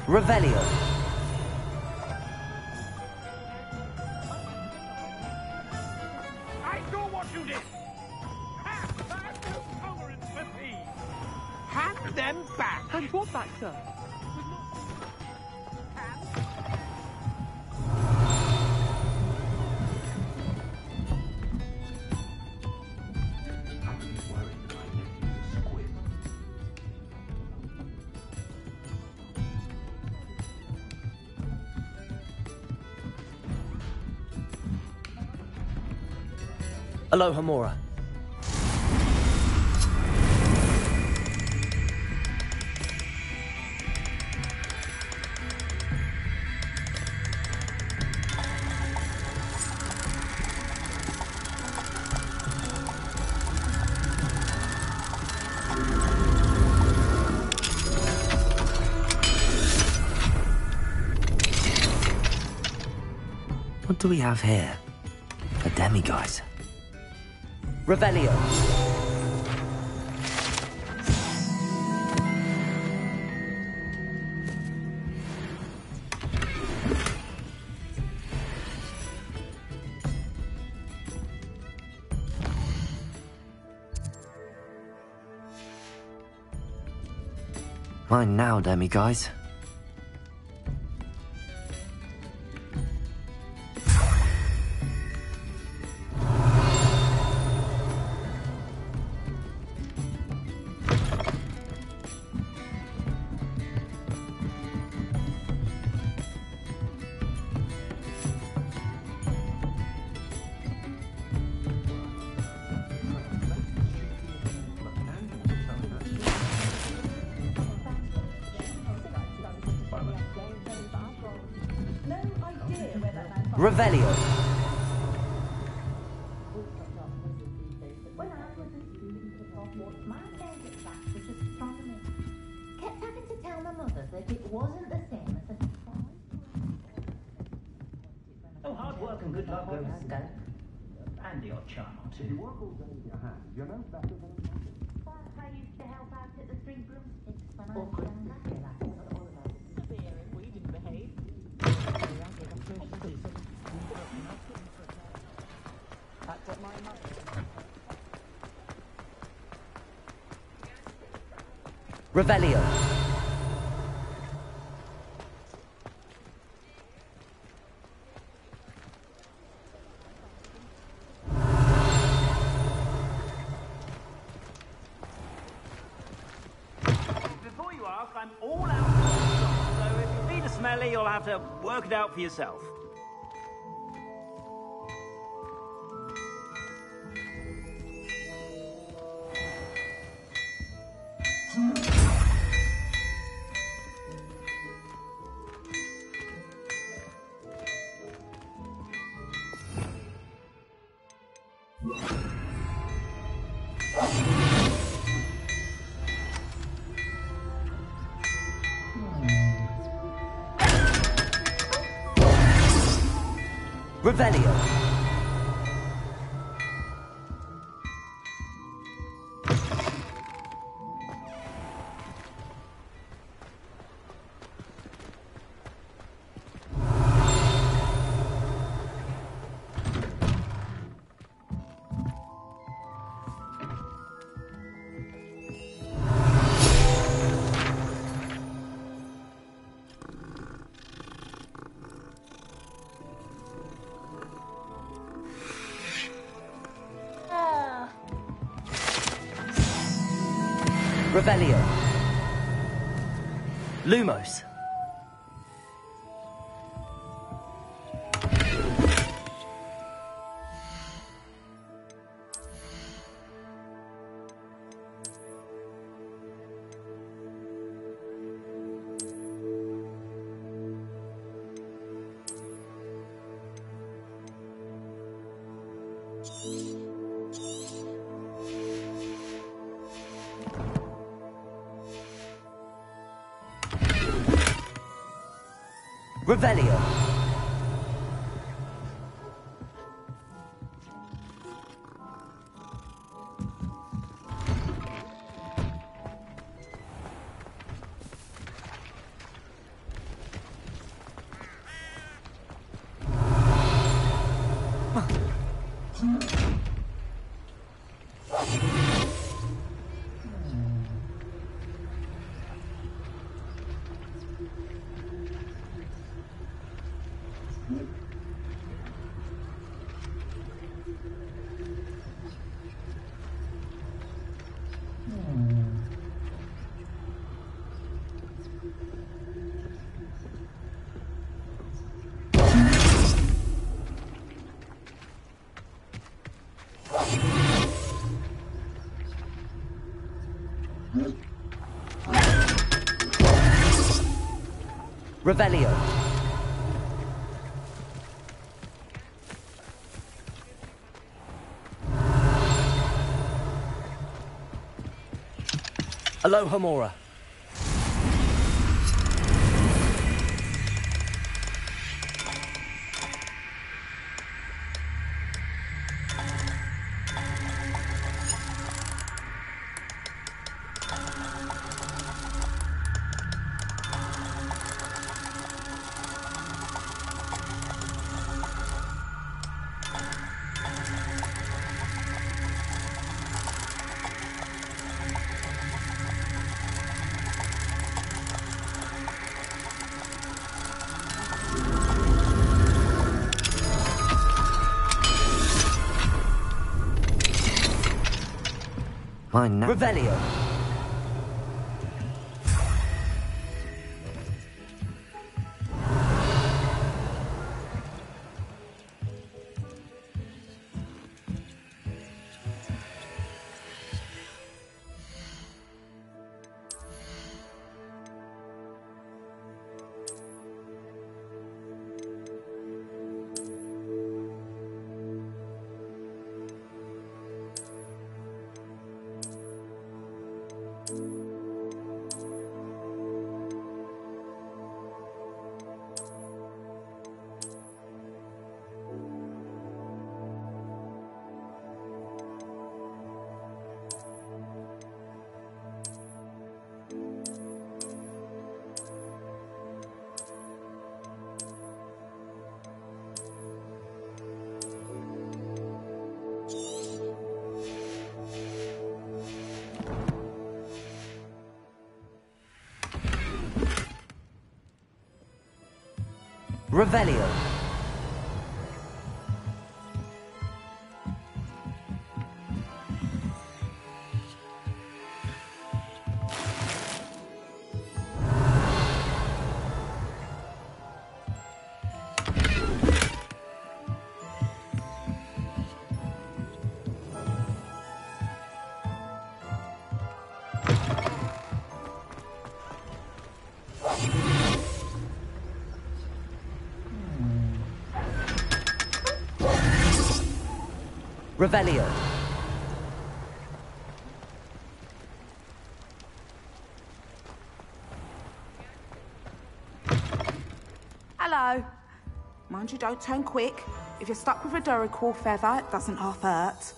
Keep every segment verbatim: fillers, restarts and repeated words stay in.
Revelio. I saw what you did! Have, have no tolerance for thieves! Hand them back! Hand what back, sir? Alohomora. What do we have here? A demiguise. Revelio. Mine now, demiguise. Revelio. When I was a student at Hogwarts, my favourite class was astronomy. Kept having to tell my mother that it wasn't the same as a Oh, hard work and good luck goes hand. And the odd charm or two. I used to help out at the Three Broomsticks when I was younger. We didn't behave. That's what my mother... Revelio. Before you ask, I'm all out of stock, so if you feed a smelly, you'll have to work it out for yourself. Revelio. Revelio. Lumos. Revelio. Revelio. Alohomora. Mine now. Revelio. Revelio. Revelio. Hello. Mind you, don't turn quick. If you're stuck with a Duracell feather, it doesn't half hurt.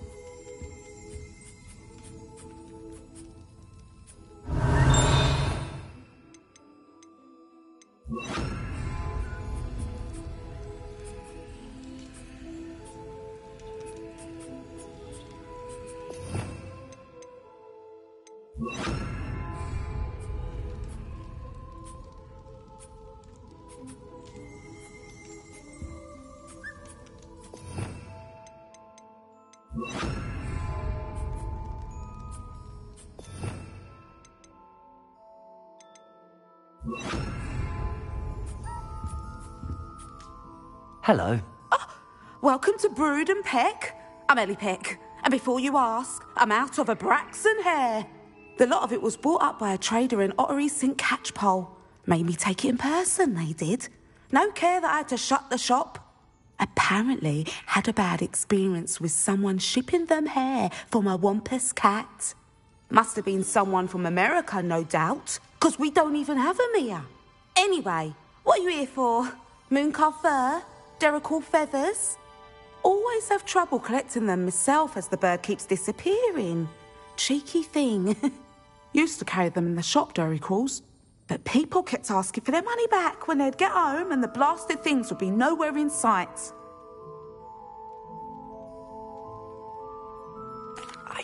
Hello. Welcome to Brood and Peck. I'm Ellie Peck. And before you ask, I'm out of a Braxton hair. The lot of it was bought up by a trader in Ottery Saint Catchpole. Made me take it in person, they did. No care that I had to shut the shop. Apparently had a bad experience with someone shipping them hair for my Wampus cat. Must have been someone from America, no doubt, because we don't even have them here. Anyway, what are you here for? Mooncarved fur? Duracell feathers? Always have trouble collecting them myself as the bird keeps disappearing. Cheeky thing. Used to carry them in the shop, Duracells. But people kept asking for their money back when they'd get home and the blasted things would be nowhere in sight.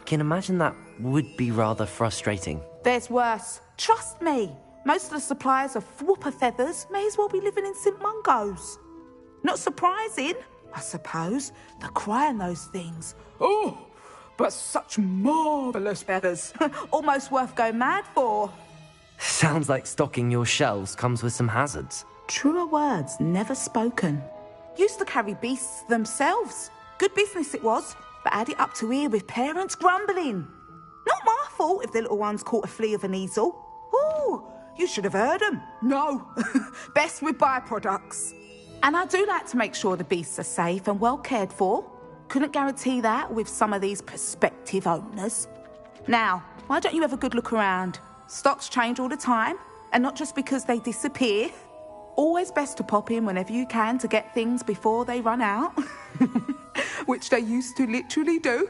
can imagine that would be rather frustrating. There's worse. Trust me. Most of the suppliers of whooper feathers may as well be living in Saint Mungo's. Not surprising, I suppose. The cry on those things. Oh, but such marvellous feathers. Almost worth going mad for. Sounds like stocking your shelves comes with some hazards. Truer words never spoken. Used to carry beasts themselves. Good business it was, but had it up to here with parents grumbling. Not my fault if the little ones caught a flea of an easel. Ooh, you should have heard them. No, best with byproducts. And I do like to make sure the beasts are safe and well cared for. Couldn't guarantee that with some of these prospective owners. Now, why don't you have a good look around? Stocks change all the time, and not just because they disappear. Always best to pop in whenever you can to get things before they run out. Which they used to literally do.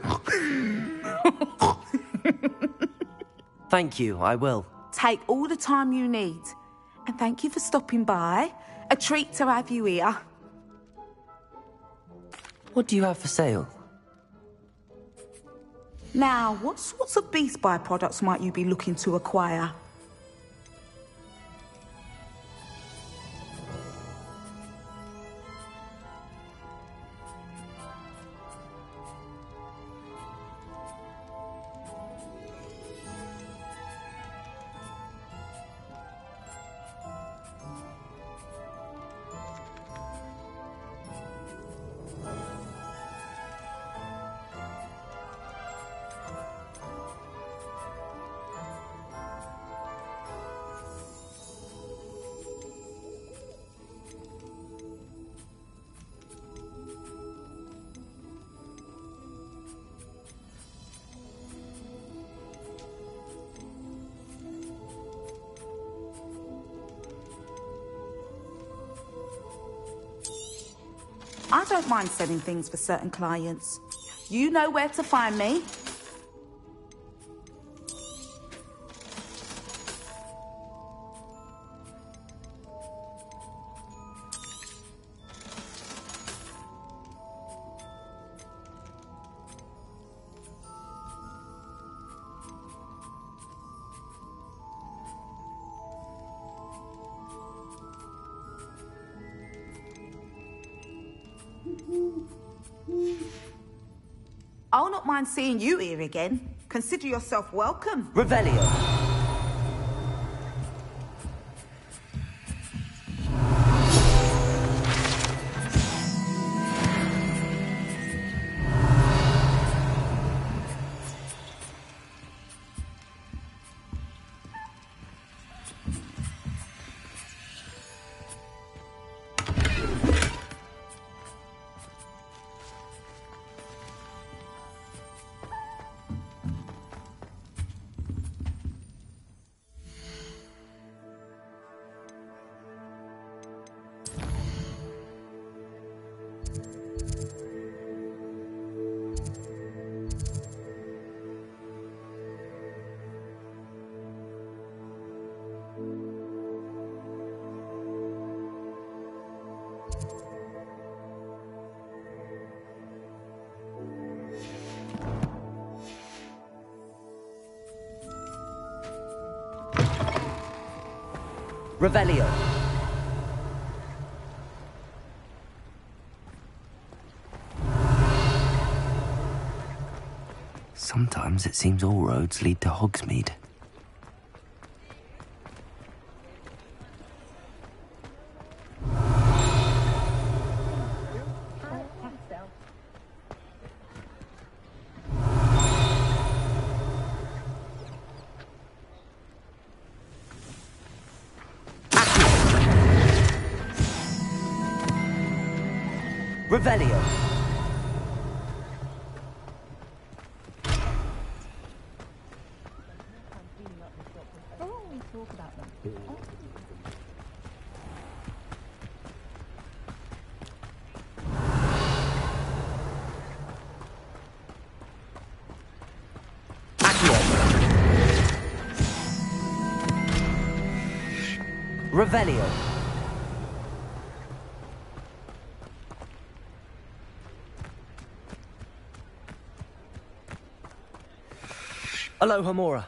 Thank you, I will. Take all the time you need. And thank you for stopping by. A treat to have you here. What do you have for sale? Now, what sorts of beast byproducts might you be looking to acquire? I don't mind selling things for certain clients. You know where to find me. I'll not mind seeing you here again. Consider yourself welcome. Revelio. Revelio. Sometimes it seems all roads lead to Hogsmeade. Revelio. Revelio. Alohomora.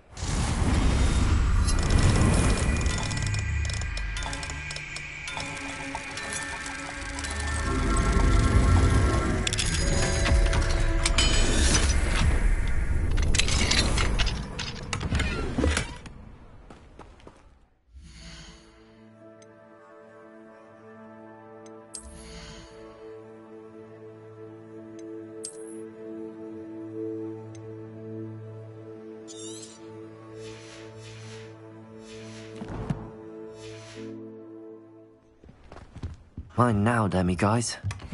Mine now, demi guys.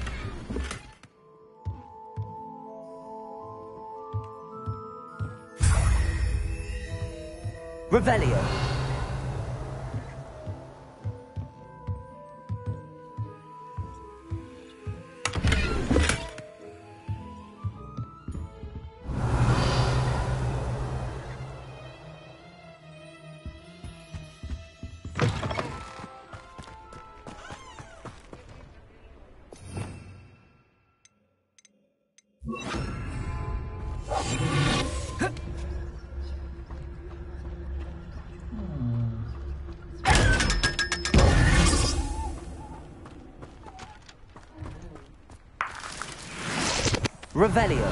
Revelio. Revelio.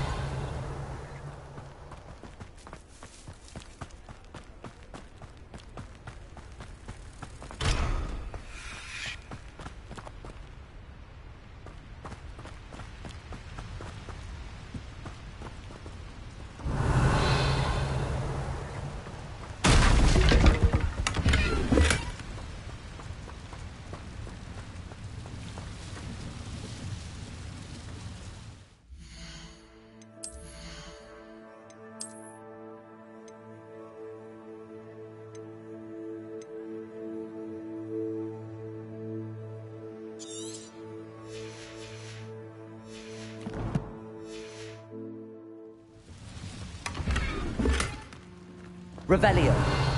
Revelio.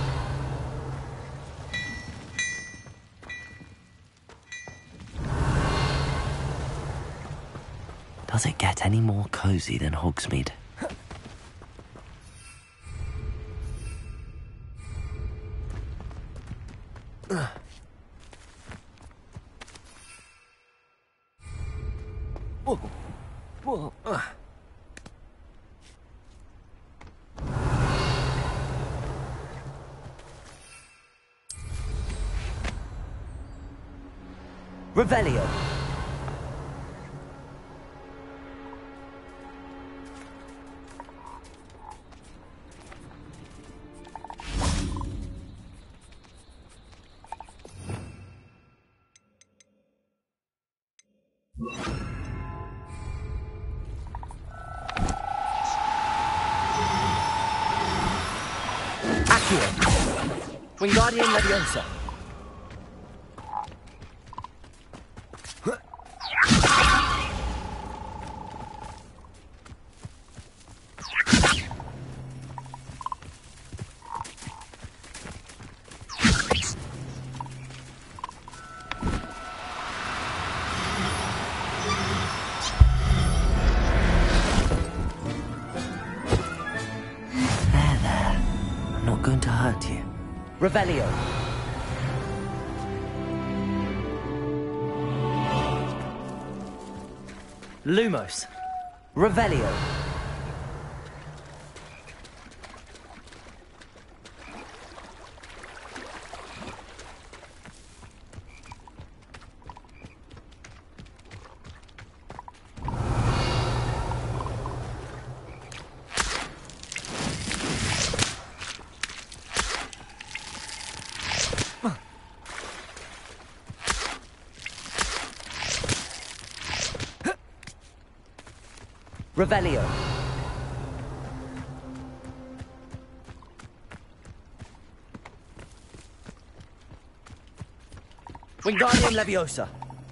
Does it get any more cozy than Hogsmeade? Whoa. Whoa. Uh. Revelio. Accio. Wingardium Leviosa. Going to hurt you. Revelio. Lumos. Revelio. Revelio. Wingardium Leviosa.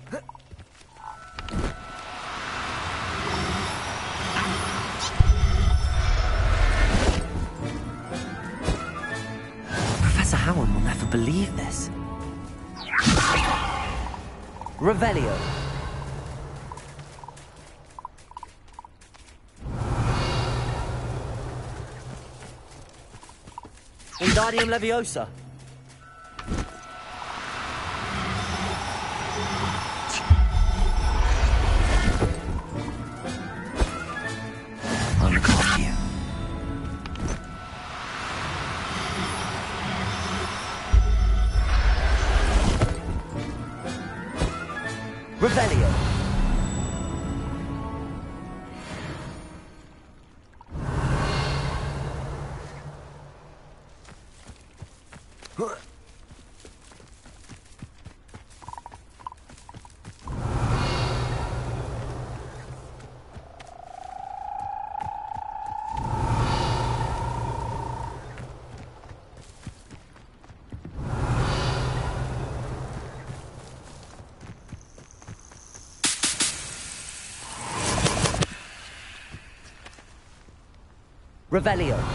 Professor Howard will never believe this. Revelio. Wingardium Leviosa. I'll look after you. Revelio. Revelio.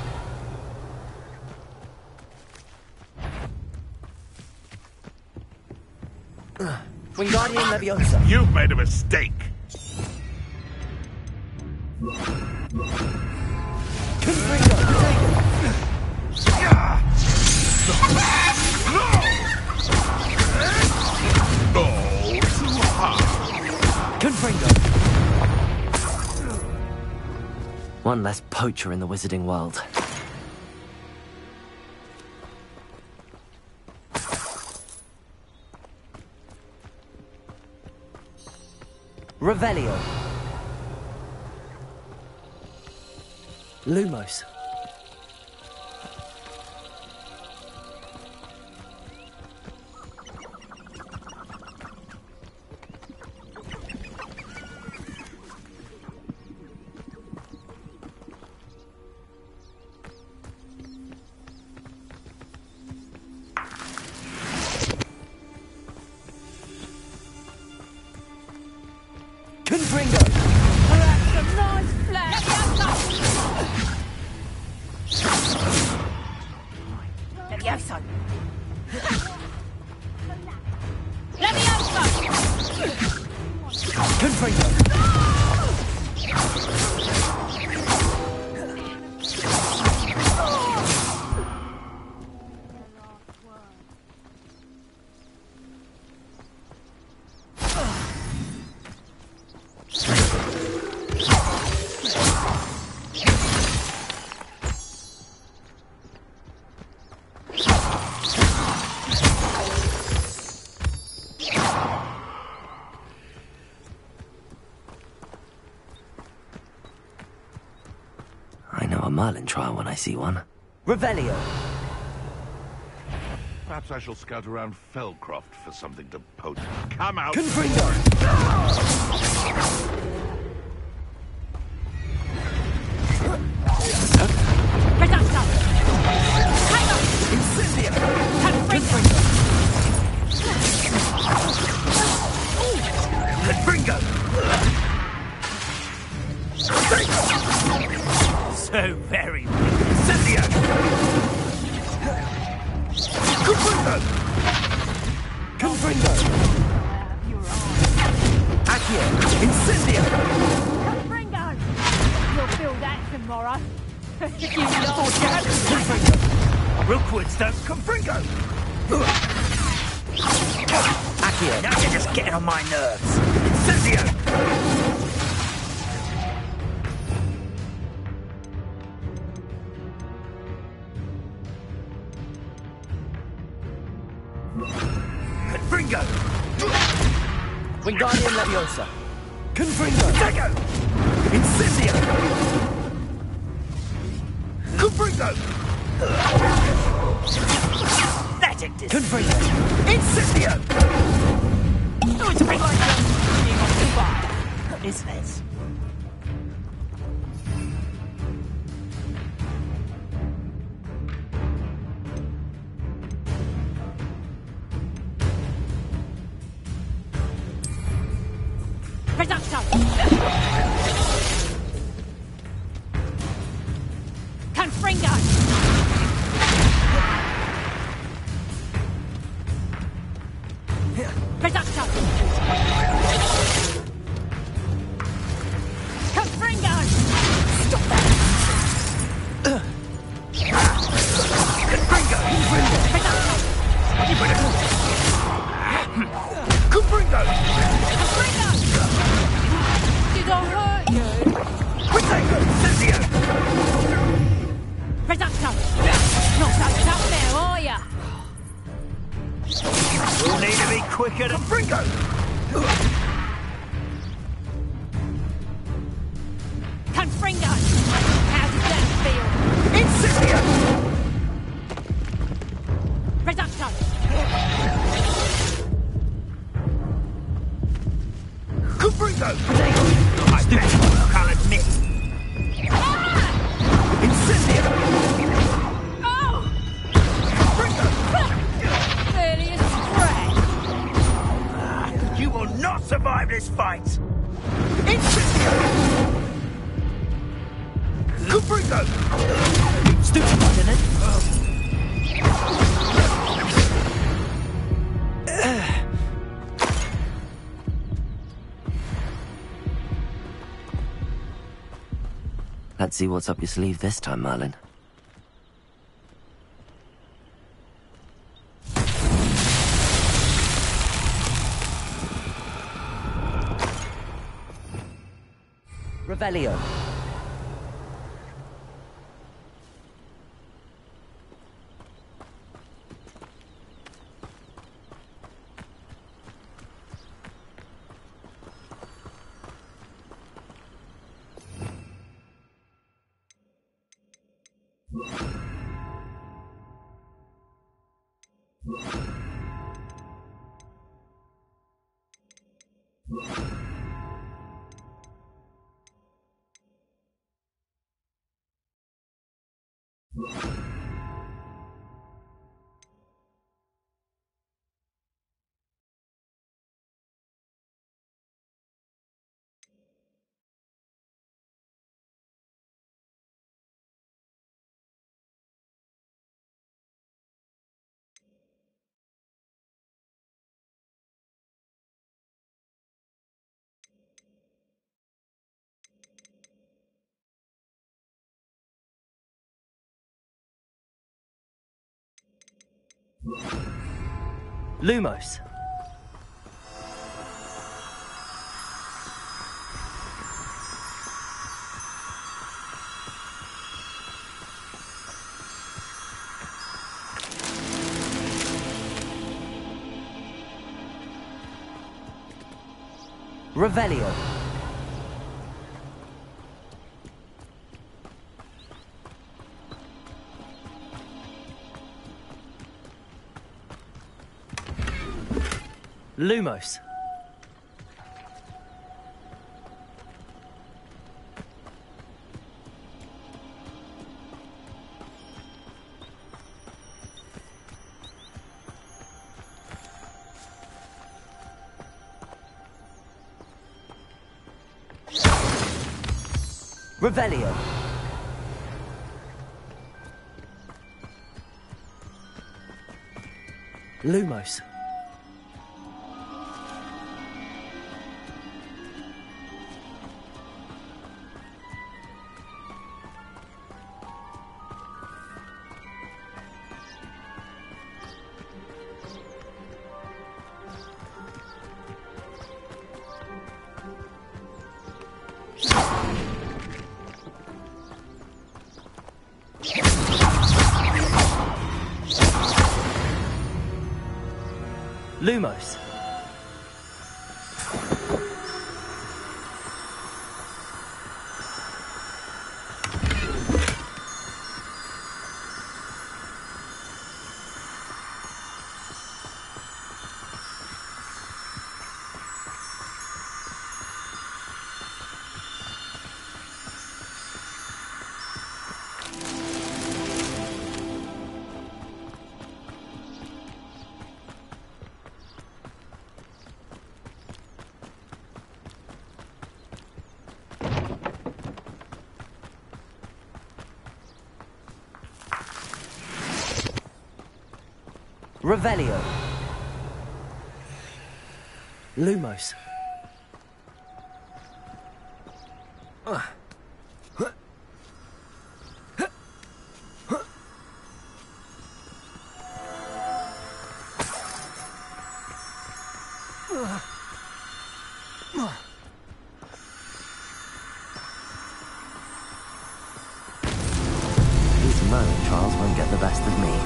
Wingardium Leviosa. You've made a mistake. Confringo. All too hard. Confringo. One less poacher in the wizarding world. Revelio. Lumos. Confringo. That's a nice flat. Levioso. Levioso. Confringo. I know a Merlin trial when I see one. Revelio. Perhaps I shall scout around Felcroft for something to poach. Come out! Confringo. Reducto. Hang Incendio. Confringo. Confringo. So very. Incendio. Confringo. Confringo. Accio. Incendio. Confringo. You'll feel that tomorrow. You know. Confringo. Rookwood stones Confringo. Accio. Now you're just getting on my nerves. Incendio. Confringo. Wingardium Leviosa. Confringo. Dago. Incendio. Confringo. Magic dis- Confringo. Incendio. Oh, it's a bit like being on the fire, isn't it? Reducto. Confringo. Reducto. Confringo. Stop that. Confringo! How does that feel? Incendio! Reducto! Confringo! I bet you work, I'll admit. Incendio! Oh! Confringo! Earliest threat! You will not survive this fight. Incendio! Confringo! Stupid, isn't it? Let's see what's up your sleeve this time, Merlin. Revelio. Lumos. Revelio. Lumos. Revelio. Lumos. Lumos. Revelio. Lumos. These Merlin trials won't get the best of me.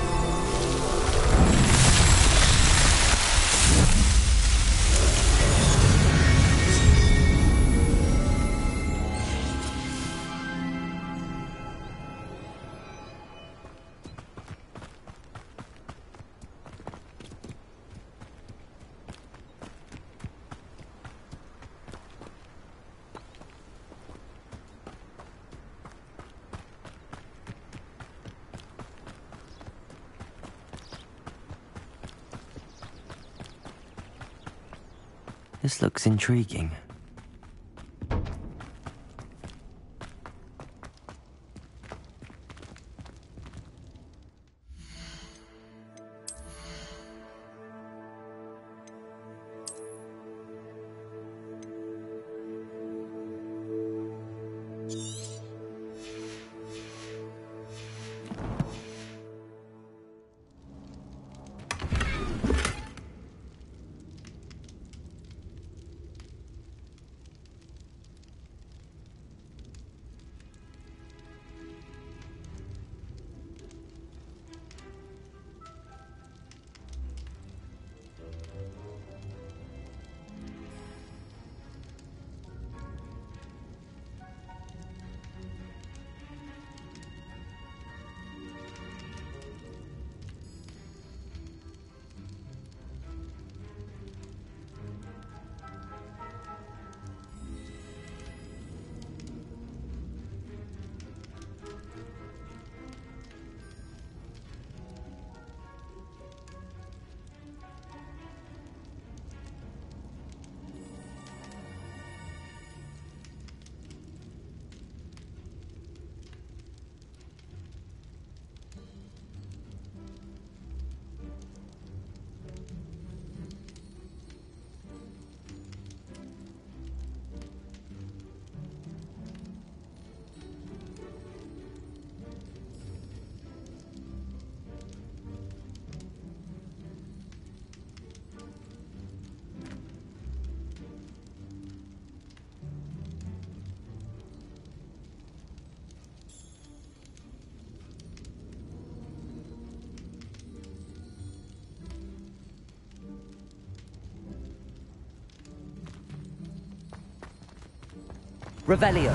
This looks intriguing. Revelio.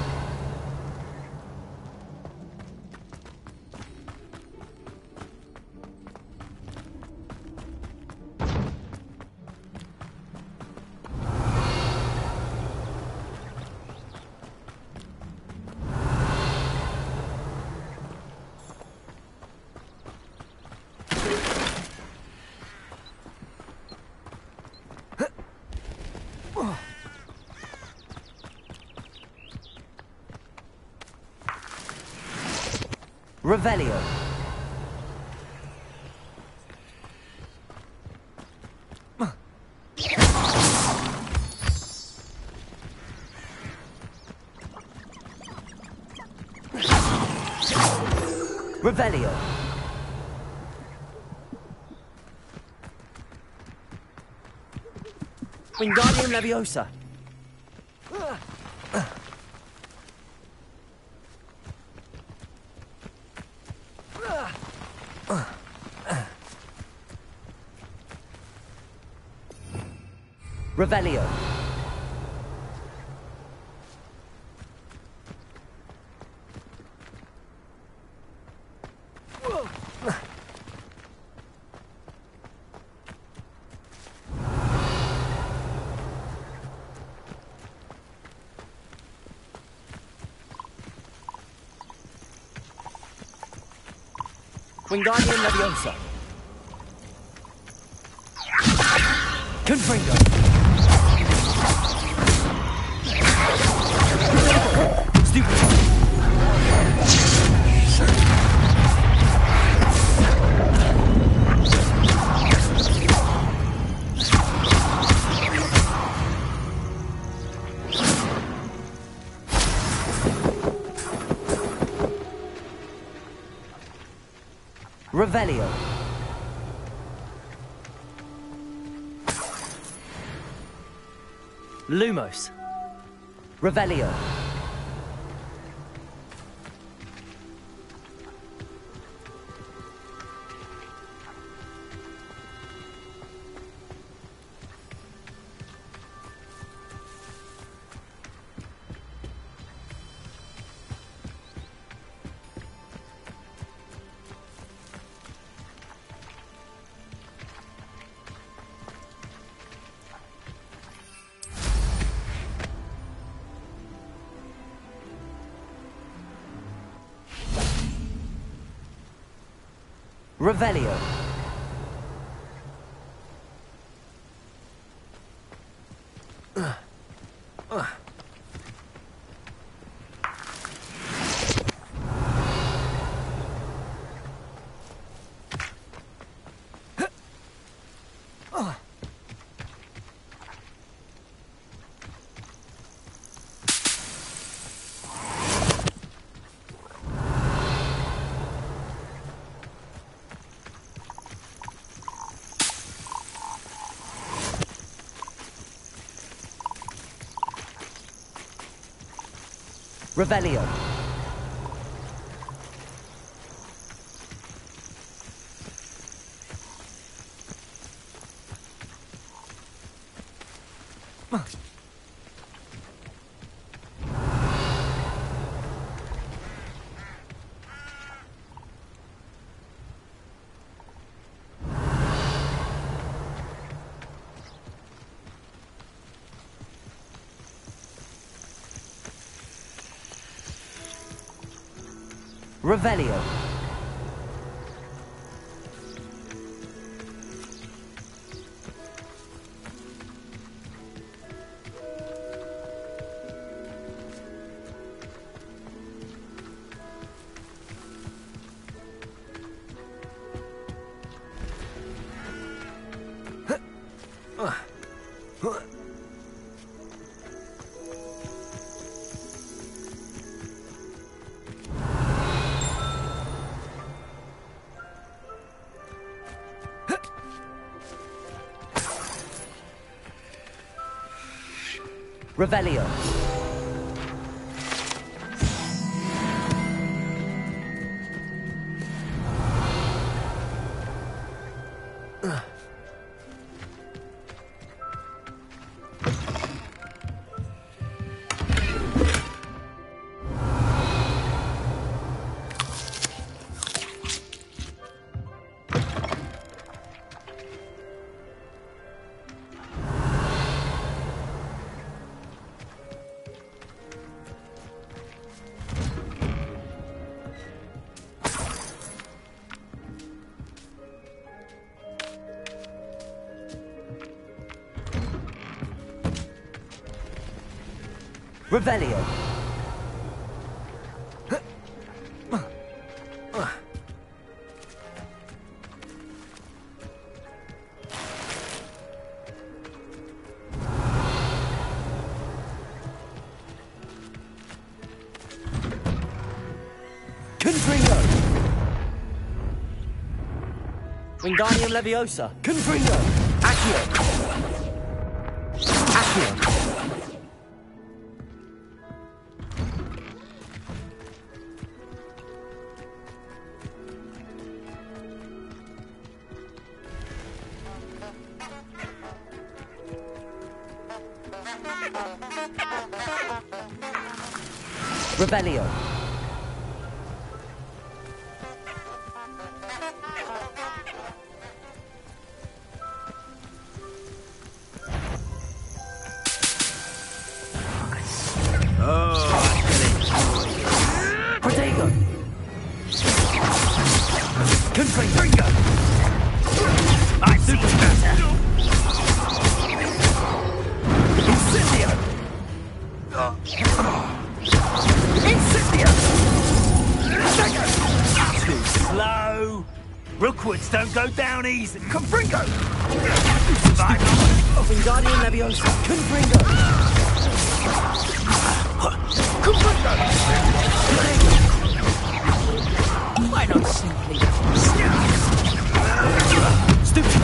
Revelio. Revelio. Wingardium Leviosa. Revelio. Wingardium Leviosa. Confringo. Stupid. Revelio. Lumos. Revelio. Revelio. Revelio. Revelio. Revelio. Revelio. Confringo. Wingardium Leviosa. Confringo. Accio. Accio. Revelio. Protego. Confringo. I super matter. Incendio. Incendio. Too slow. Rookwoods don't go down easy. Confringo. Wingardium Leviosa. Confringo. Confringo. Why not simply stupid?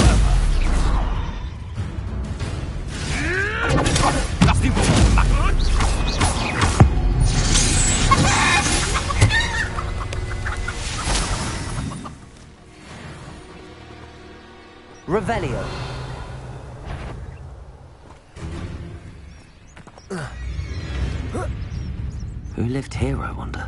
Revelio. Who lived here, I wonder?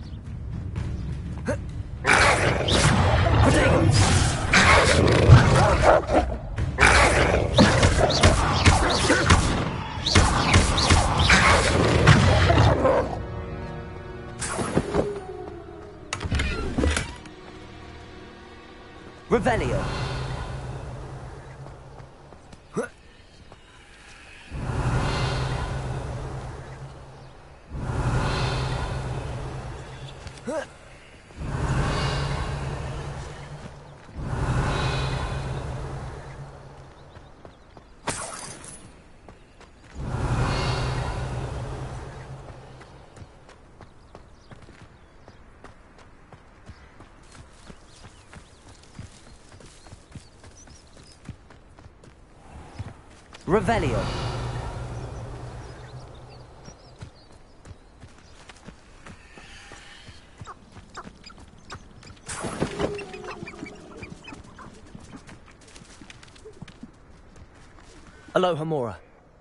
Revelio. Revelio. Aloha Mora.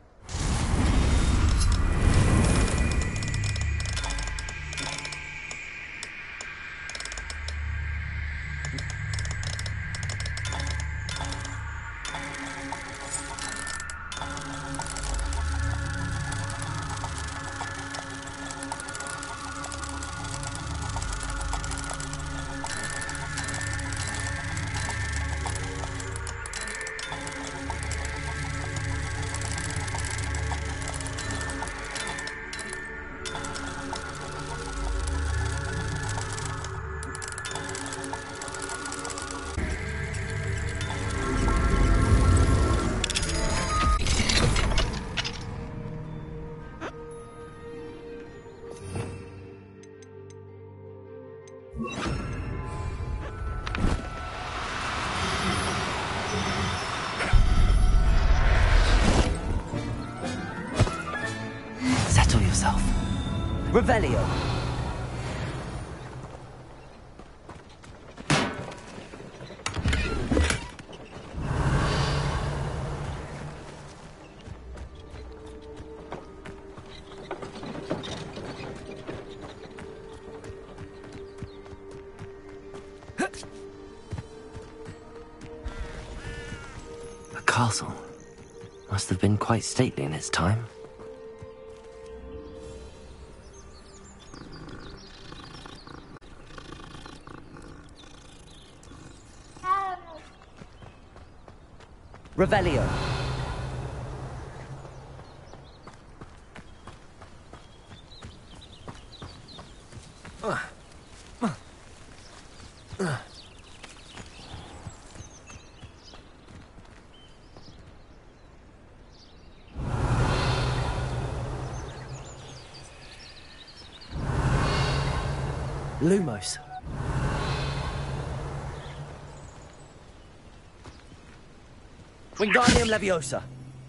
Settle yourself. Revelio. The castle must have been quite stately in its time. Revelio. Lumos. Wingardium Leviosa.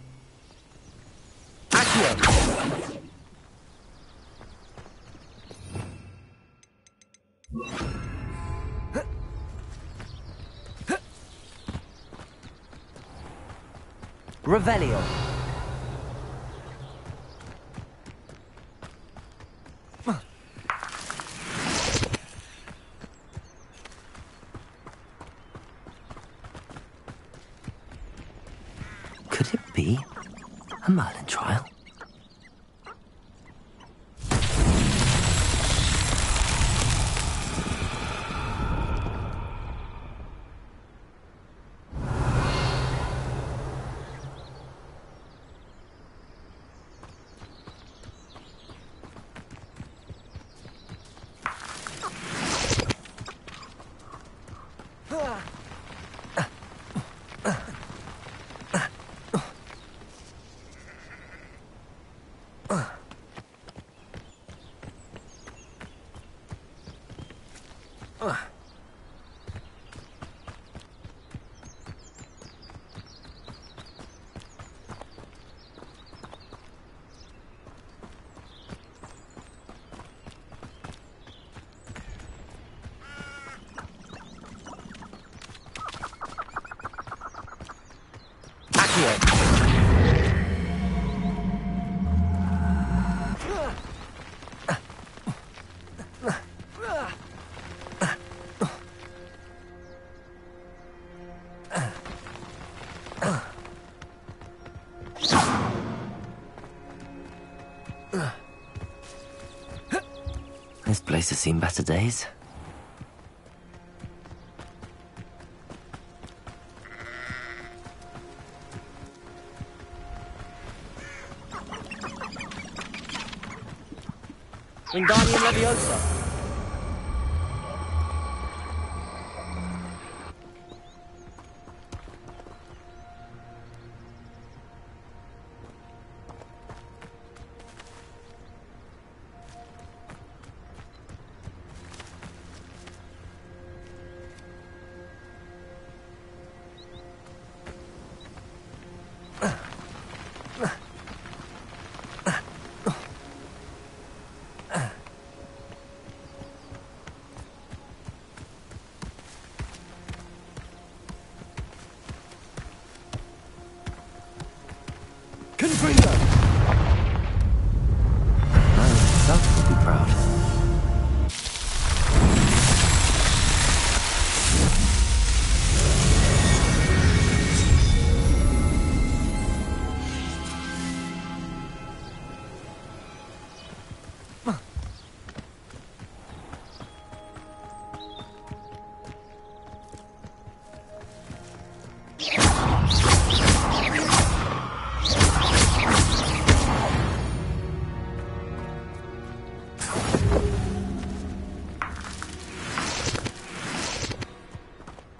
Accio. Revelio. Could it be a Merlin trial? This place has seen better days. Wingardium Leviosa.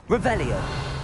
Revelio.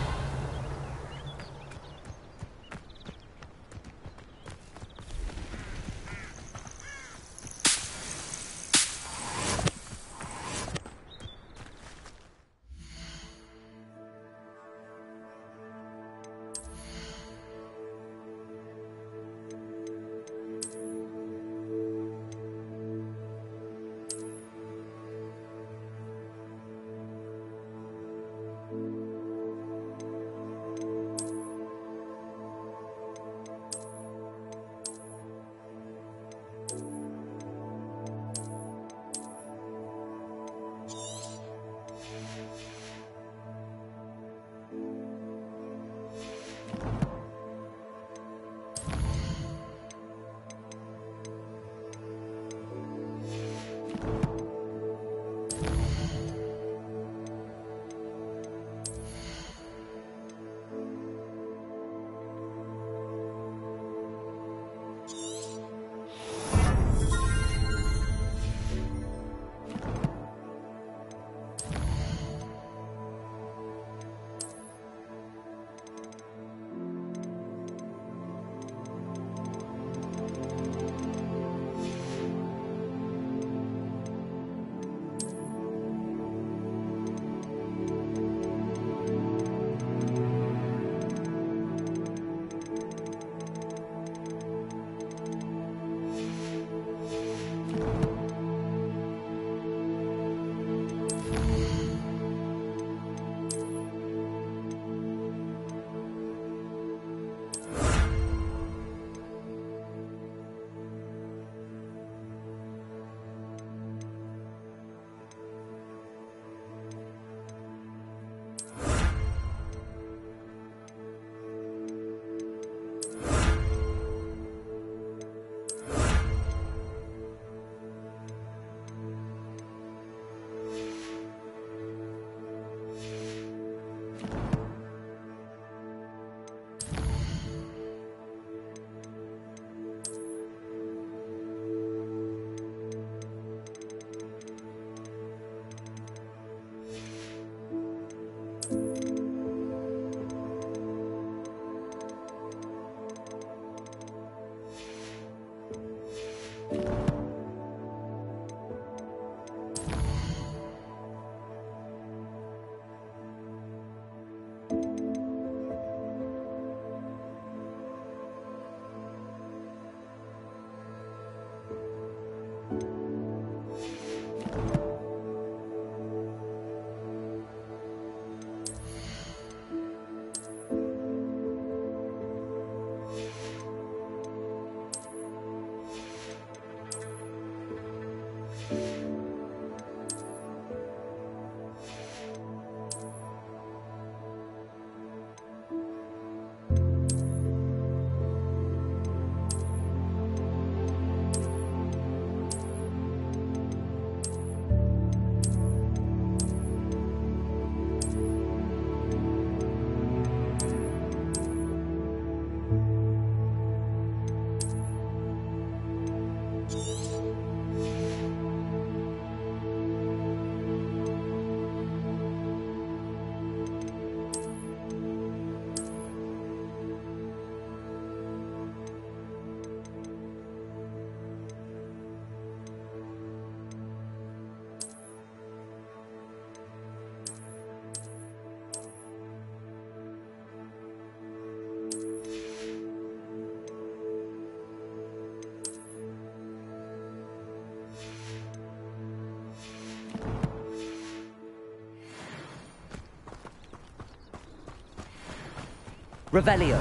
Revelio.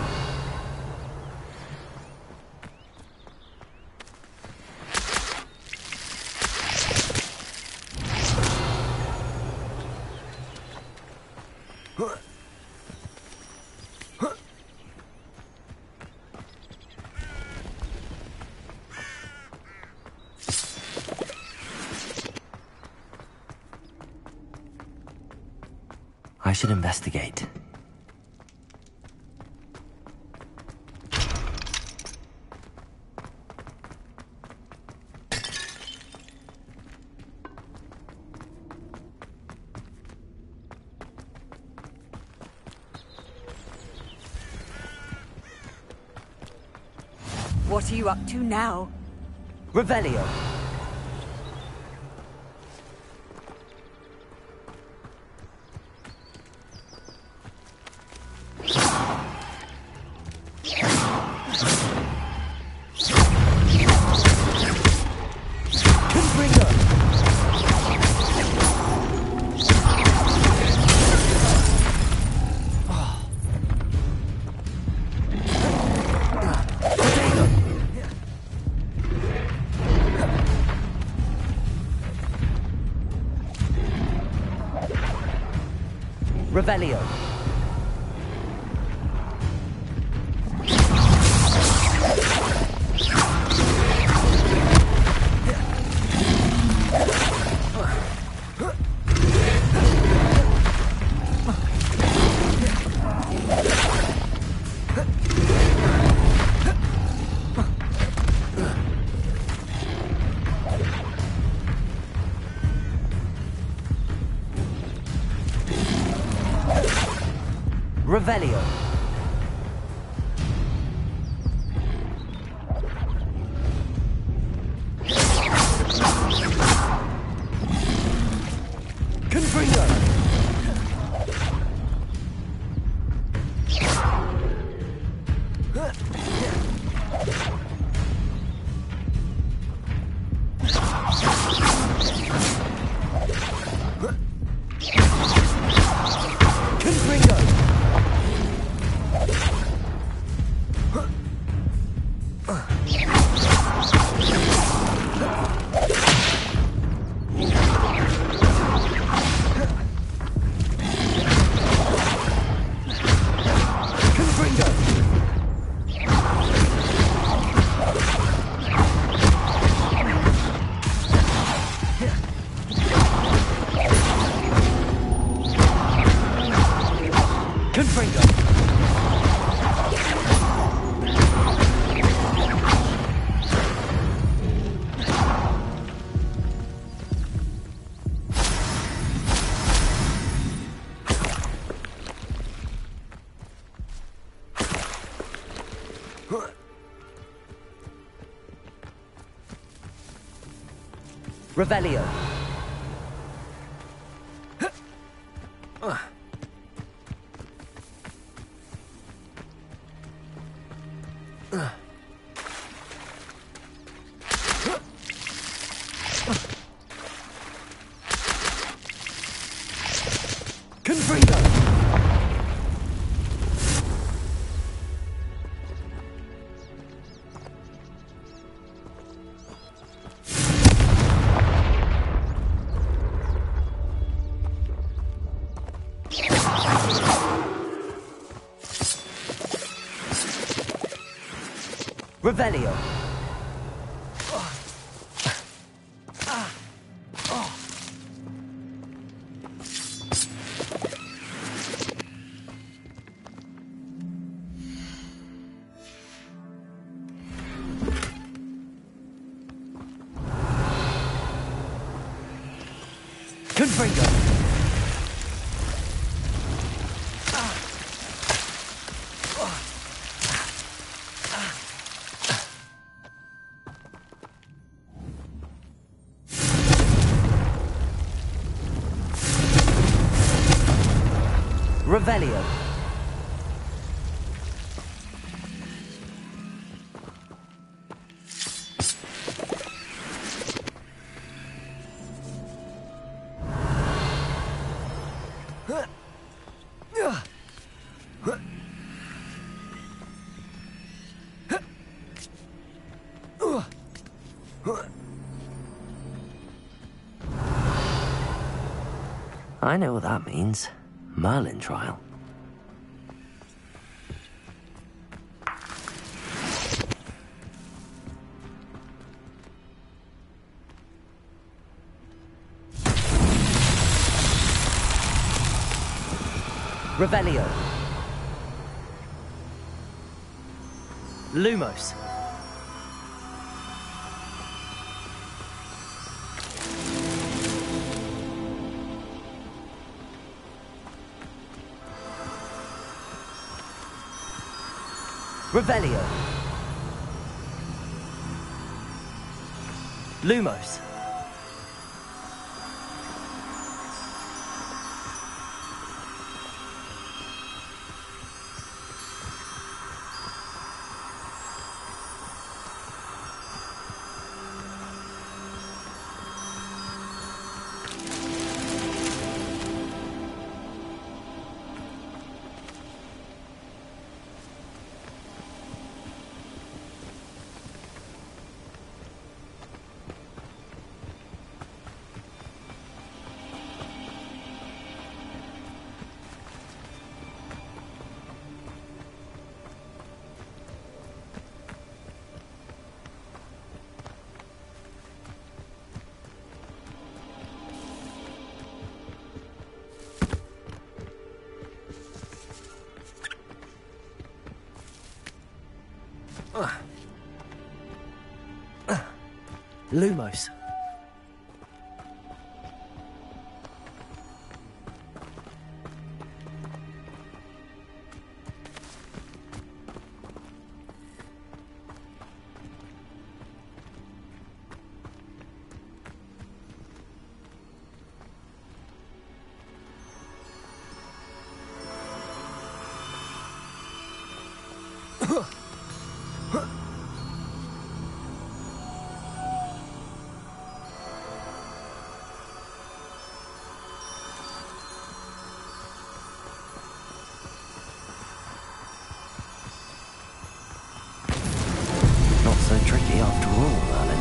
I should investigate. What are you up to now? Revelio. Revelio. Revelio. Confringo. Revelio. Confringo. Revelio. Confringo. Revelio. I know what that means. Merlin trial. Revelio. Lumos. Revelio. Lumos. Lumos. Not so tricky after all, Merlin.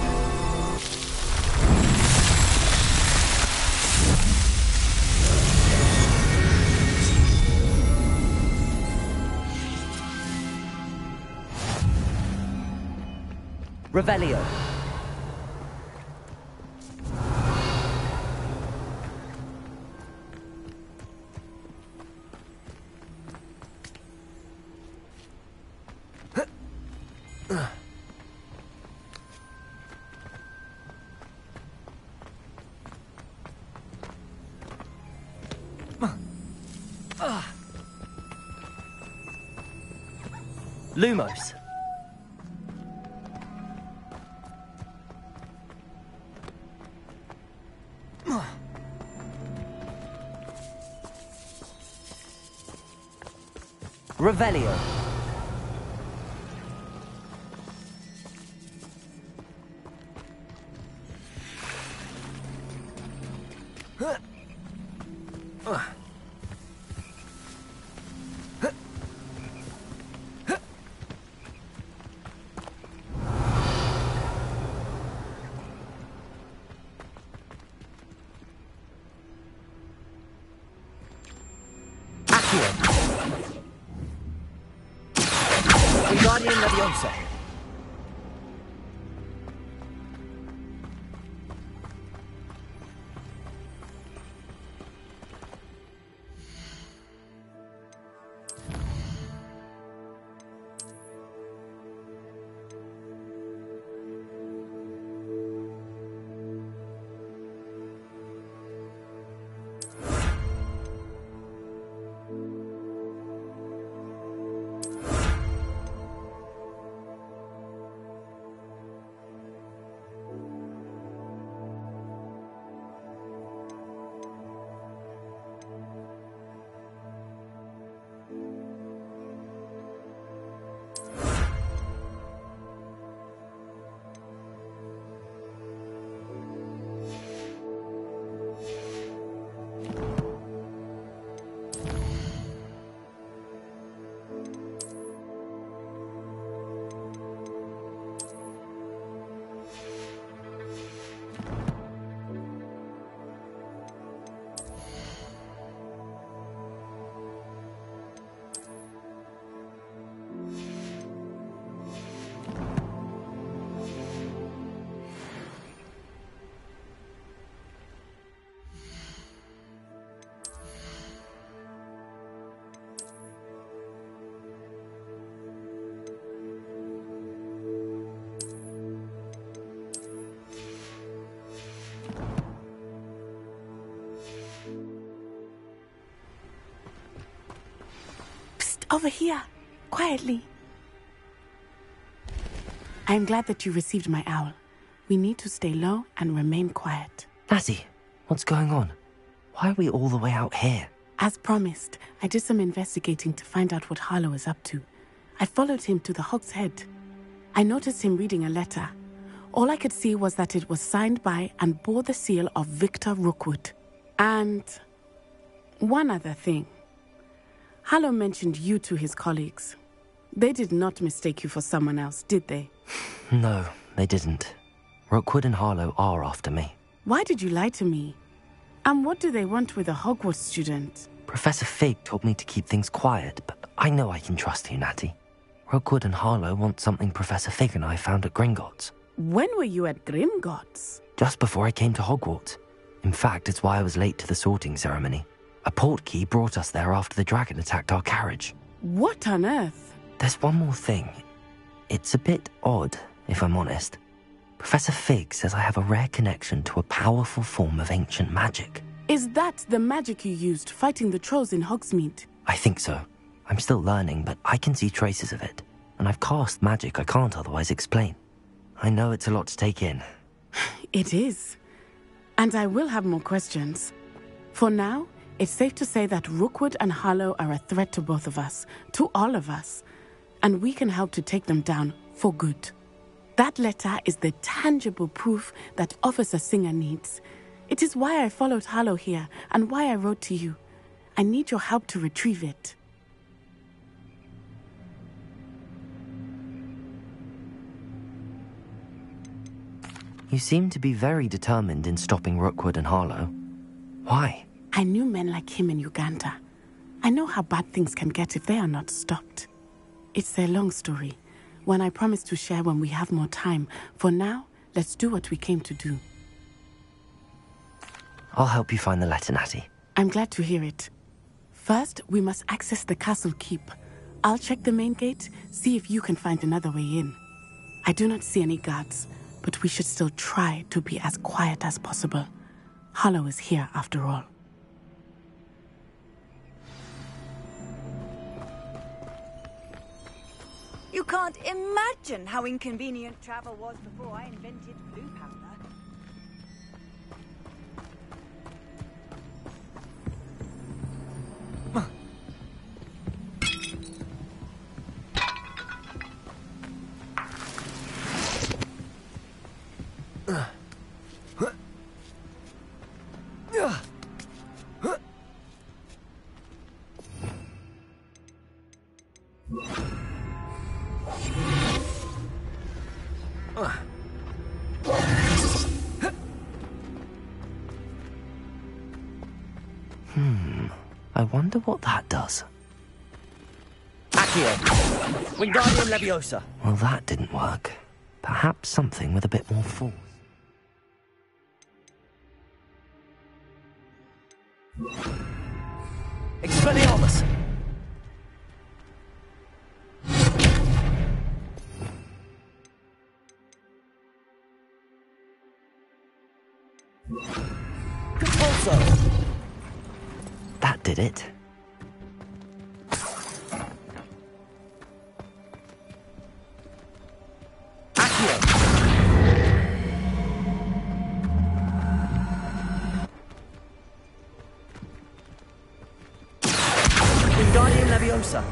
Revelio. Lumos. Revelio. Guardian Leviosa. Over here, quietly. I am glad that you received my owl. We need to stay low and remain quiet. Natty, what's going on? Why are we all the way out here? As promised, I did some investigating to find out what Harlow is up to. I followed him to the Hog's Head. I noticed him reading a letter. All I could see was that it was signed by and bore the seal of Victor Rookwood. And one other thing. Harlow mentioned you to his colleagues. They did not mistake you for someone else, did they? No, they didn't. Rookwood and Harlow are after me. Why did you lie to me? And what do they want with a Hogwarts student? Professor Fig told me to keep things quiet, but I know I can trust you, Natty. Rookwood and Harlow want something Professor Fig and I found at Gringotts. When were you at Gringotts? Just before I came to Hogwarts. In fact, it's why I was late to the sorting ceremony. A portkey brought us there after the dragon attacked our carriage. What on earth? There's one more thing. It's a bit odd, if I'm honest. Professor Fig says I have a rare connection to a powerful form of ancient magic. Is that the magic you used fighting the trolls in Hogsmeade? I think so. I'm still learning, but I can see traces of it. And I've cast magic I can't otherwise explain. I know it's a lot to take in. It is. And I will have more questions. For now, it's safe to say that Rookwood and Harlow are a threat to both of us, to all of us. And we can help to take them down for good. That letter is the tangible proof that Officer Singer needs. It is why I followed Harlow here and why I wrote to you. I need your help to retrieve it. You seem to be very determined in stopping Rookwood and Harlow. Why? I knew men like him in Uganda. I know how bad things can get if they are not stopped. It's a long story, one I promise to share when we have more time. For now, let's do what we came to do. I'll help you find the letter, Natty. I'm glad to hear it. First, we must access the castle keep. I'll check the main gate, see if you can find another way in. I do not see any guards, but we should still try to be as quiet as possible. Harlow is here after all. You can't imagine how inconvenient travel was before I invented blue powder. Hmm. I wonder what that does. Accio! Wingardium Leviosa! Well, that didn't work. Perhaps something with a bit more force. Expelliarmus! Compulso! That did it. Accio! Wingardium Leviosa!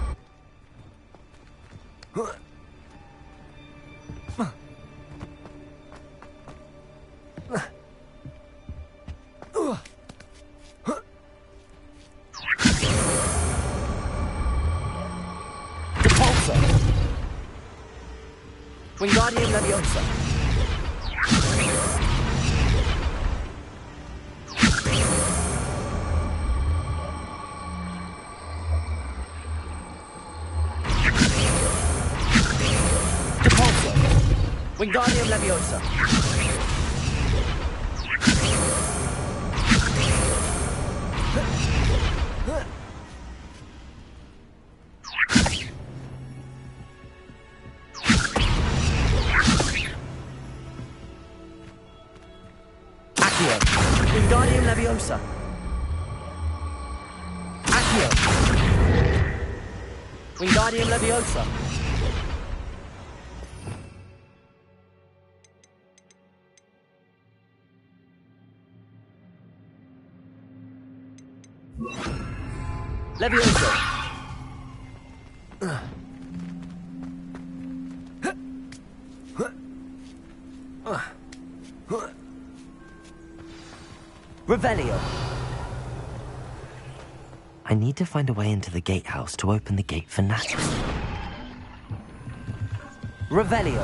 Wingardium Leviosa. Depulso. Wingardium Leviosa. Wingardium Leviosa. Accio. Wingardium Leviosa. Levioso. Revelio. I need to find a way into the gatehouse to open the gate for Natty. Revelio.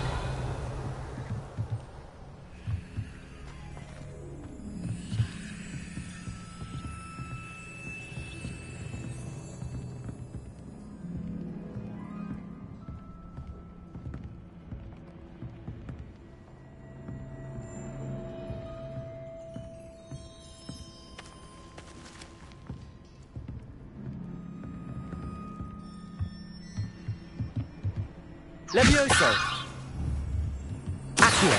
Levioso. Accio.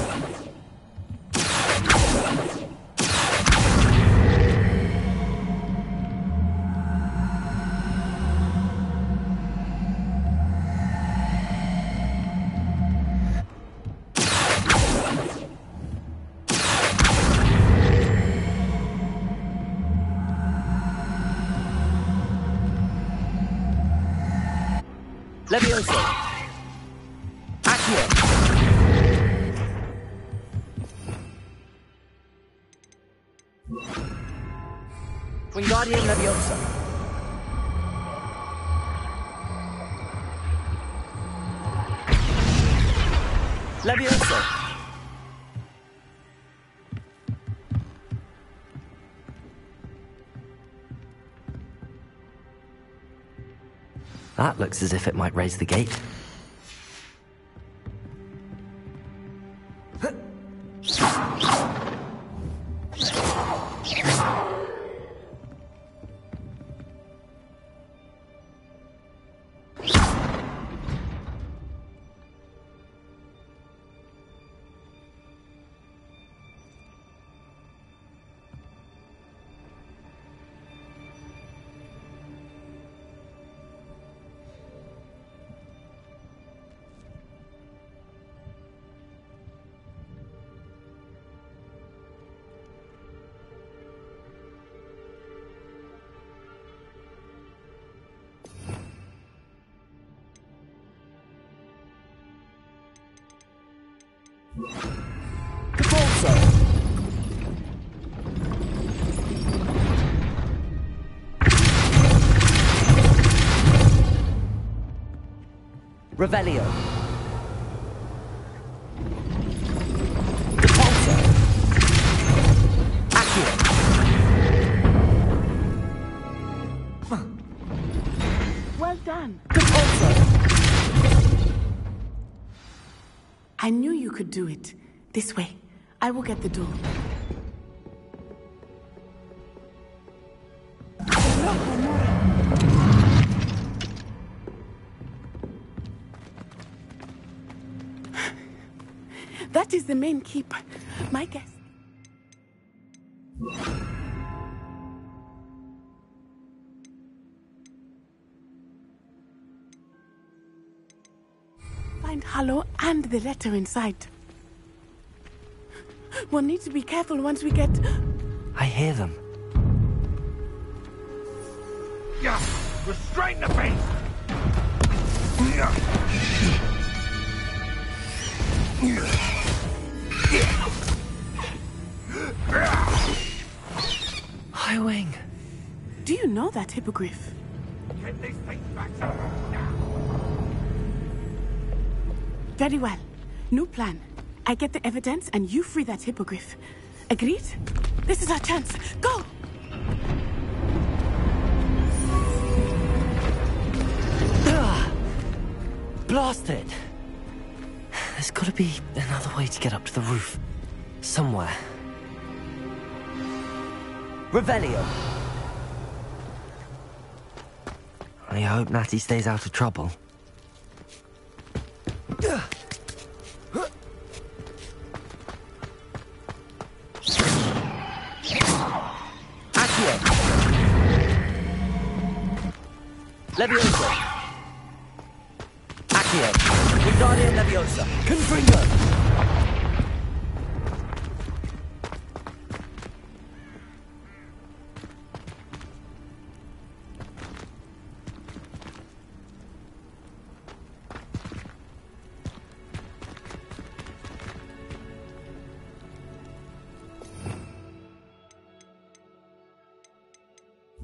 Levioso. Wingardium Leviosa. Levioso. That looks as if it might raise the gate. Capolso. Revelio. Capolso. Accio. Well done. Capolso. I knew you could do it. This way. I will get the door. That is the main keep. My guess. Find Hallow and the letter inside. We'll need to be careful once we get... I hear them. Yeah, restrain the beast! Highwing. Do you know that hippogriff? Get these things back now! Very well. New plan. I get the evidence and you free that hippogriff. Agreed? This is our chance. Go! Ah, blasted! There's gotta be another way to get up to the roof. Somewhere. Revelio. I hope Natty stays out of trouble. Accio. Levioso. Accio. Wingardium Leviosa. Confringo.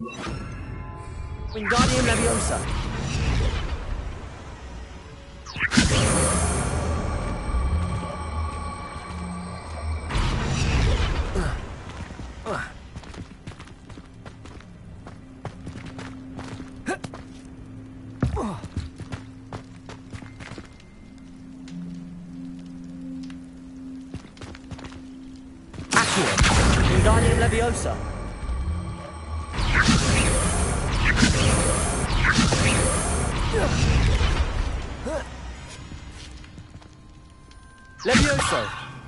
Wingardium Leviosa. Wingardium Leviosa. Levioso.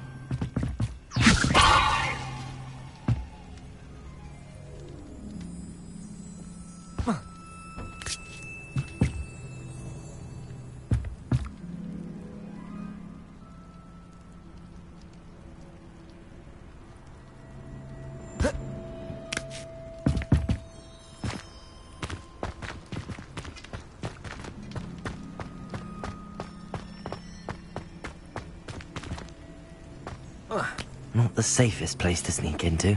Not the safest place to sneak into.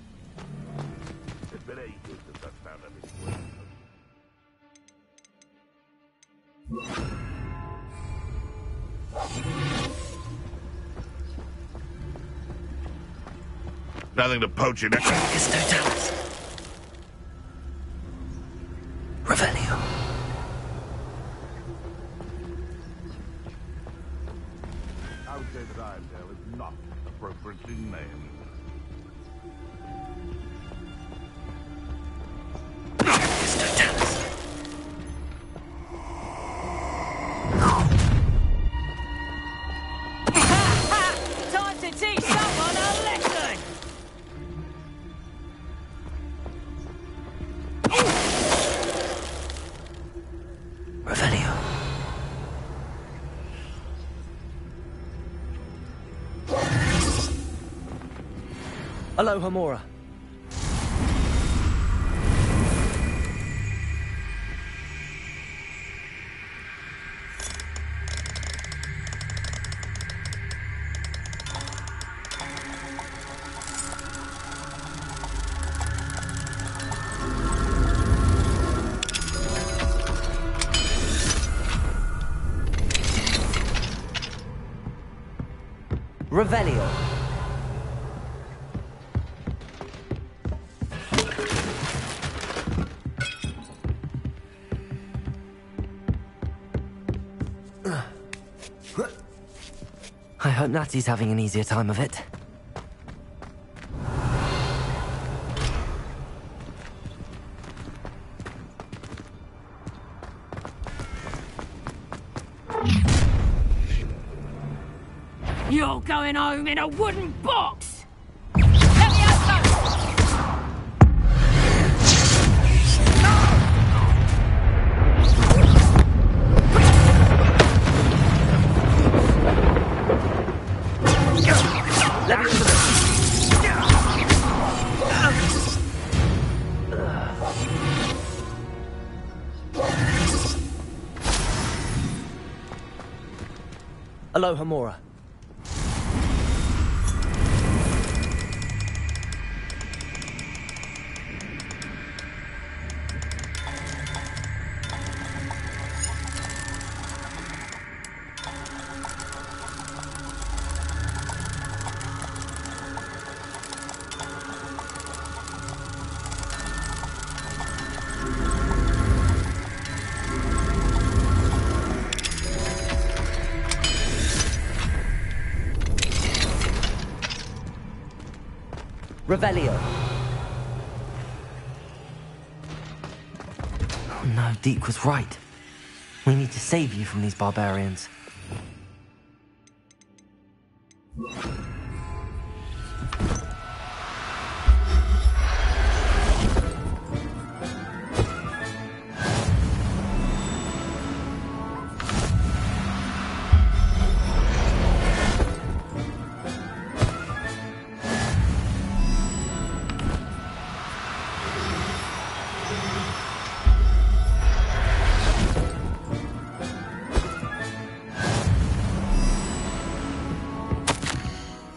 Nothing to poach in it. It's Totalis. Revelio. I would say that Iredale is not appropriately named. It's Totalis. Time to teach someone a lesson! Revelio. Alohomora. Revelio. I hope Natty's having an easier time of it. You're going home in a wooden box! Levioso! Alohomora. Revelio. Oh no, Deke was right. We need to save you from these barbarians.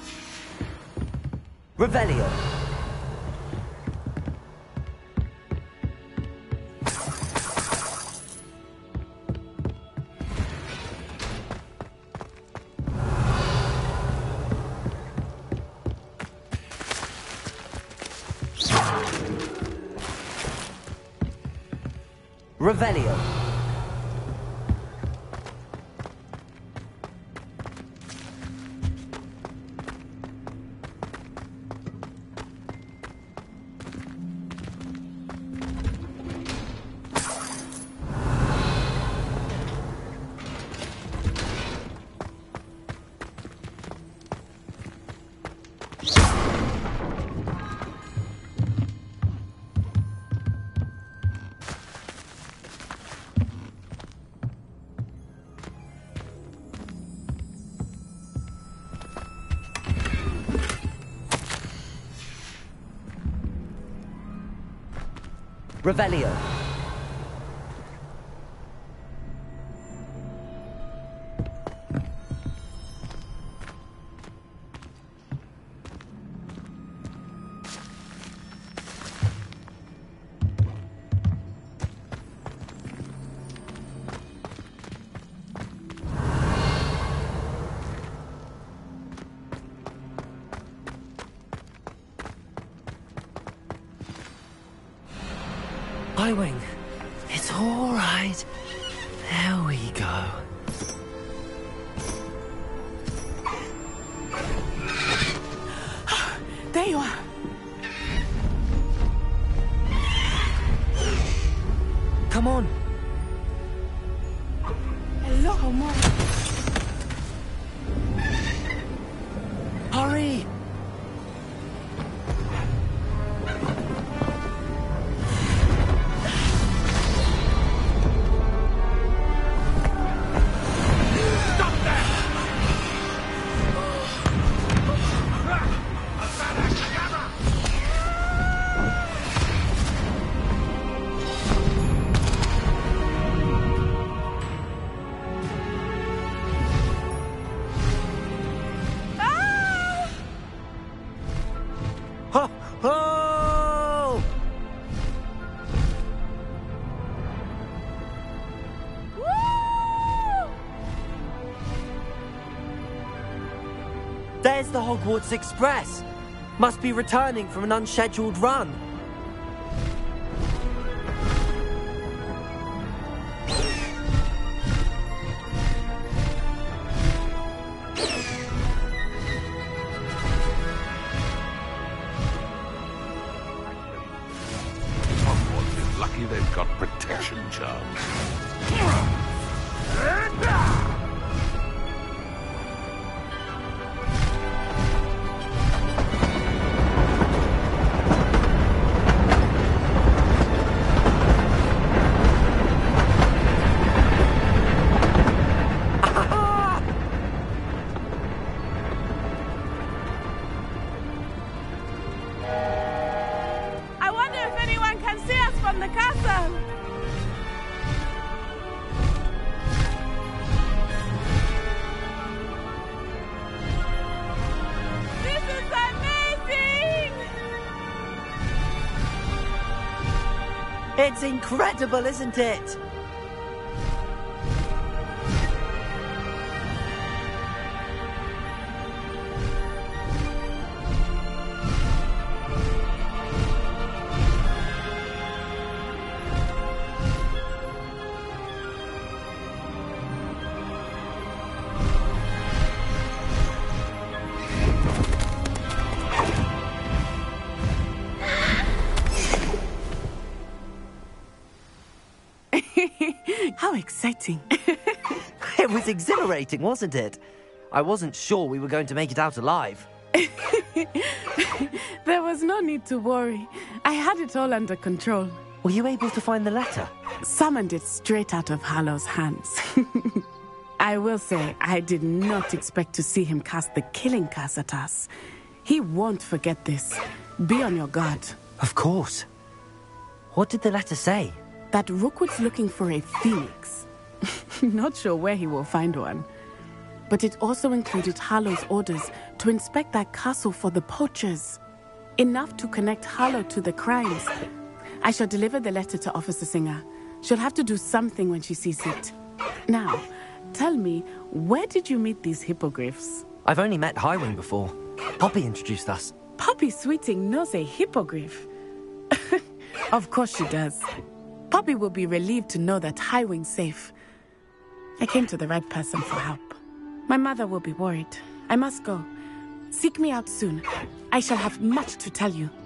Revelio. Revelio. Revelio. Highwing, it's all right. There we go. There you are. Come on. Hello, Homora. Hurry! There's the Hogwarts Express. Must be returning from an unscheduled run. Hogwarts is lucky they've got protection charms. I wonder if anyone can see us from the castle. This is amazing! It's incredible, isn't it? How exciting. It was exhilarating, wasn't it? I wasn't sure we were going to make it out alive. There was no need to worry. I had it all under control. Were you able to find the letter? Summoned it straight out of Hallow's hands. I will say, I did not expect to see him cast the killing curse at us. He won't forget this. Be on your guard. Of course. What did the letter say? That Rookwood's looking for a phoenix. Not sure where he will find one. But it also included Harlow's orders to inspect that castle for the poachers. Enough to connect Harlow to the crimes. I shall deliver the letter to Officer Singer. She'll have to do something when she sees it. Now, tell me, where did you meet these hippogriffs? I've only met Highwing before. Poppy introduced us. Poppy Sweeting knows a hippogriff. Of course she does. Poppy will be relieved to know that Highwing's safe. I came to the right person for help. My mother will be worried. I must go. Seek me out soon. I shall have much to tell you.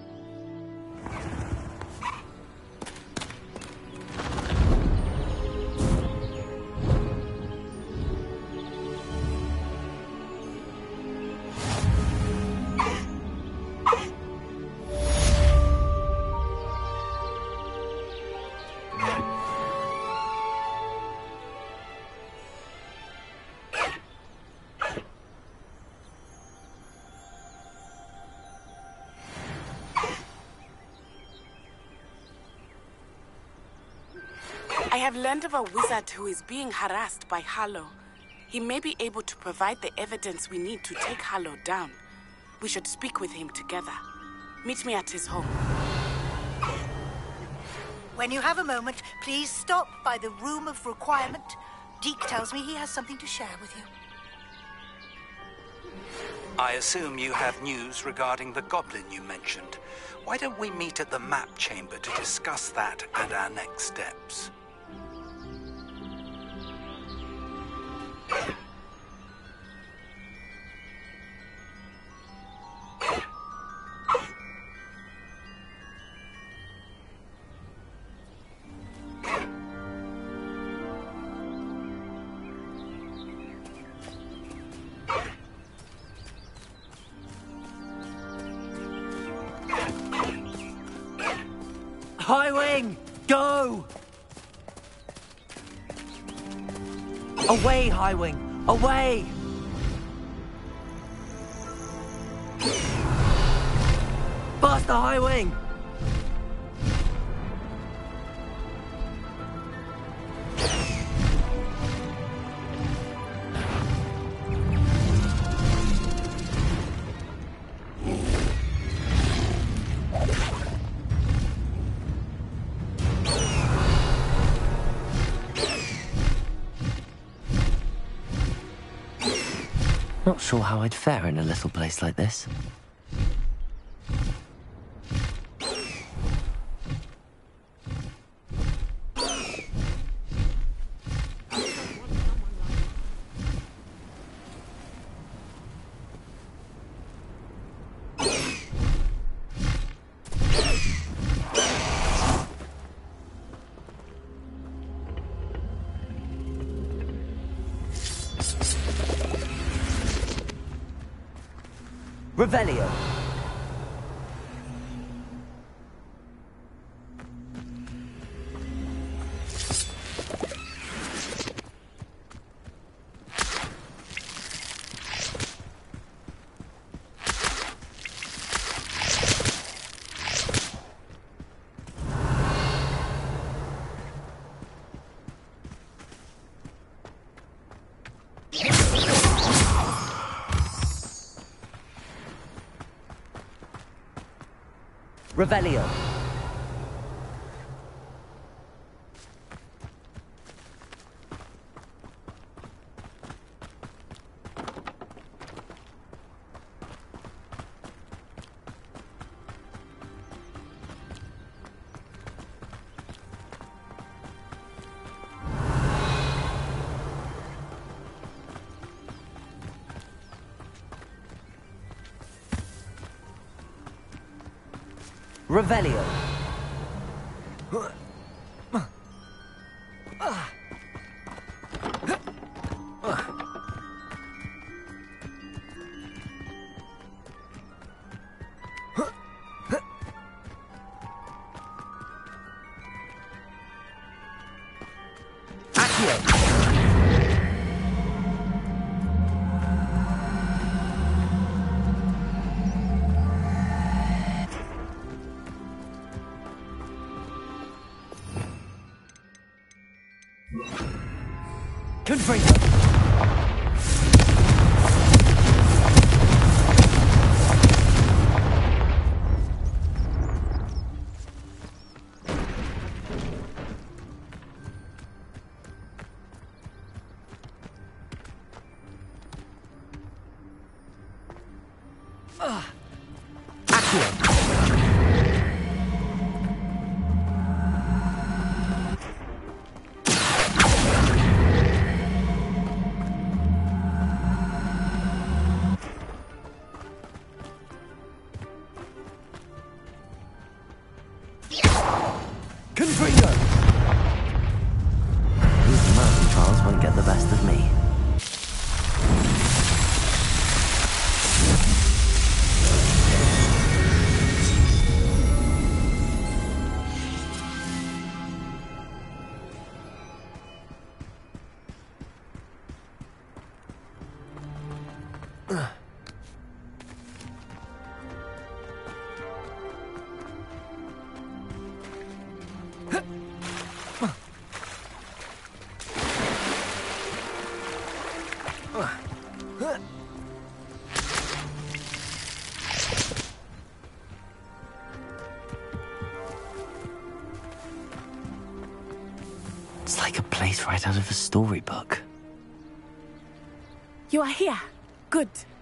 I have learned of a wizard who is being harassed by Harlow. He may be able to provide the evidence we need to take Harlow down. We should speak with him together. Meet me at his home. When you have a moment, please stop by the Room of Requirement. Deke tells me he has something to share with you. I assume you have news regarding the goblin you mentioned. Why don't we meet at the map chamber to discuss that and our next steps? Highwing! Go! Away, Highwing! Away! Faster, Highwing! Not sure how I'd fare in a little place like this. Revelio. Revelio. Revelio. Confringo. Uh, Accio. Confringo! These mountain trials won't get the best of me. It's like a place right out of a storybook. You are here. Good.